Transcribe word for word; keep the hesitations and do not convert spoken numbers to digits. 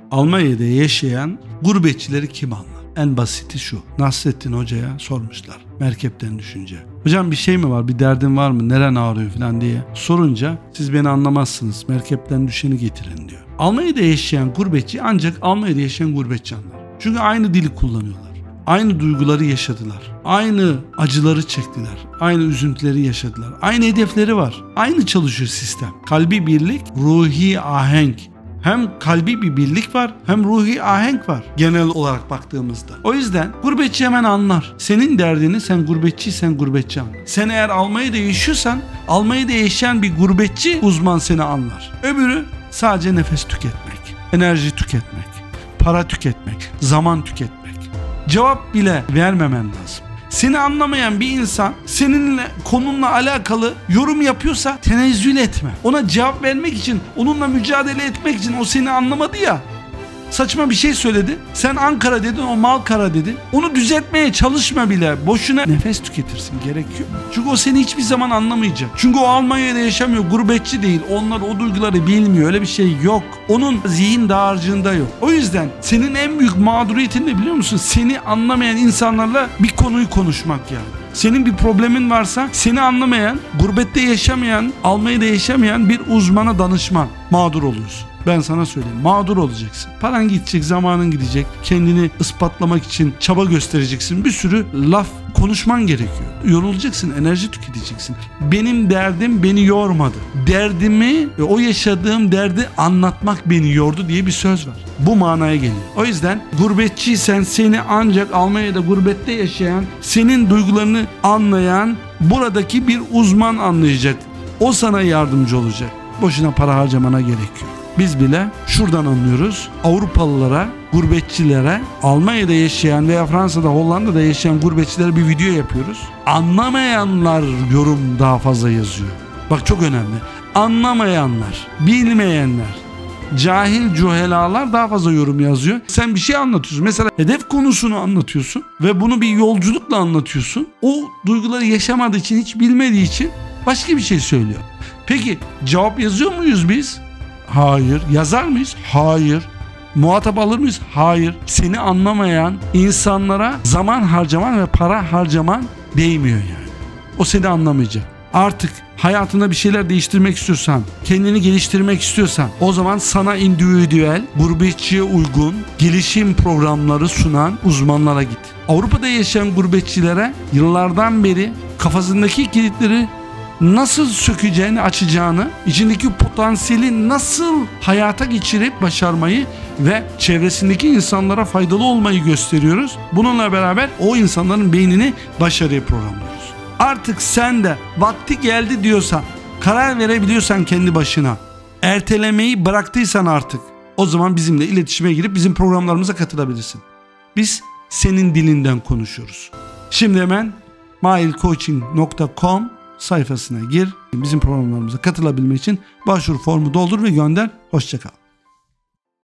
Almanya'da yaşayan gurbetçileri kim anlar? En basiti şu. Nasrettin Hoca'ya sormuşlar. Merkepten düşünce. Hocam bir şey mi var? Bir derdin var mı? Neren ağrıyor falan diye sorunca siz beni anlamazsınız. Merkepten düşeni getirin diyor. Almanya'da yaşayan gurbetçi ancak Almanya'da yaşayan gurbetçi anlar. Çünkü aynı dili kullanıyorlar. Aynı duyguları yaşadılar. Aynı acıları çektiler. Aynı üzüntüleri yaşadılar. Aynı hedefleri var. Aynı çalışıyor sistem. Kalbi birlik, ruhi ahenk. Hem kalbi bir birlik var hem ruhi ahenk var genel olarak baktığımızda. O yüzden gurbetçi hemen anlar. Senin derdini sen gurbetçiysen gurbetçi anlar. Sen eğer Almanya'da yaşıyorsan Almanya'da yaşayan bir gurbetçi uzman seni anlar. Öbürü sadece nefes tüketmek, enerji tüketmek, para tüketmek, zaman tüketmek. Cevap bile vermemen lazım. Seni anlamayan bir insan seninle konunla alakalı yorum yapıyorsa tenezzül etme. Ona cevap vermek için, onunla mücadele etmek için o seni anlamadı ya. Saçma bir şey söyledi. Sen Ankara dedin, o Malkara dedi. Onu düzeltmeye çalışma bile. Boşuna nefes tüketirsin, gerekiyor. Çünkü o seni hiçbir zaman anlamayacak. Çünkü o Almanya'da yaşamıyor, gurbetçi değil. Onlar o duyguları bilmiyor. Öyle bir şey yok. Onun zihin dağarcığında yok. O yüzden senin en büyük mağduriyetin ne biliyor musun? Seni anlamayan insanlarla bir konuyu konuşmak yani. Senin bir problemin varsa seni anlamayan, gurbette yaşamayan, Almanya'da yaşamayan bir uzmana danışman. Mağdur oluyorsun. Ben sana söyleyeyim. Mağdur olacaksın. Paran gidecek, zamanın gidecek. Kendini ispatlamak için çaba göstereceksin. Bir sürü laf konuşman gerekiyor. Yorulacaksın, enerji tüketeceksin. Benim derdim beni yormadı. Derdimi ve o yaşadığım derdi anlatmak beni yordu diye bir söz var. Bu manaya geliyor. O yüzden gurbetçiysen seni ancak Almanya'da gurbette yaşayan, senin duygularını anlayan buradaki bir uzman anlayacak. O sana yardımcı olacak. Boşuna para harcamana gerek yok. Biz bile şuradan anlıyoruz. Avrupalılara, gurbetçilere, Almanya'da yaşayan veya Fransa'da, Hollanda'da yaşayan gurbetçilere bir video yapıyoruz. Anlamayanlar yorum daha fazla yazıyor. Bak çok önemli. Anlamayanlar, bilmeyenler, cahil cühelalar daha fazla yorum yazıyor. Sen bir şey anlatıyorsun. Mesela hedef konusunu anlatıyorsun ve bunu bir yolculukla anlatıyorsun. O duyguları yaşamadığı için, hiç bilmediği için başka bir şey söylüyor. Peki cevap yazıyor muyuz biz? Hayır. Yazar mıyız? Hayır. Muhatap alır mıyız? Hayır. Seni anlamayan insanlara zaman harcaman ve para harcaman değmiyor yani. O seni anlamayacak. Artık hayatında bir şeyler değiştirmek istiyorsan, kendini geliştirmek istiyorsan, o zaman sana individüel, gurbetçiye uygun gelişim programları sunan uzmanlara git. Avrupa'da yaşayan gurbetçilere yıllardan beri kafasındaki kilitleri nasıl sökeceğini, açacağını, içindeki potansiyeli nasıl hayata geçirip başarmayı ve çevresindeki insanlara faydalı olmayı gösteriyoruz. Bununla beraber o insanların beynini başarıya programlıyoruz. Artık sen de vakti geldi diyorsan, karar verebiliyorsan kendi başına, ertelemeyi bıraktıysan artık, o zaman bizimle iletişime girip bizim programlarımıza katılabilirsin. Biz senin dilinden konuşuyoruz. Şimdi hemen mail coaching nokta com sayfasına gir. Bizim programlarımıza katılabilmek için başvuru formu doldur ve gönder. Hoşça kal.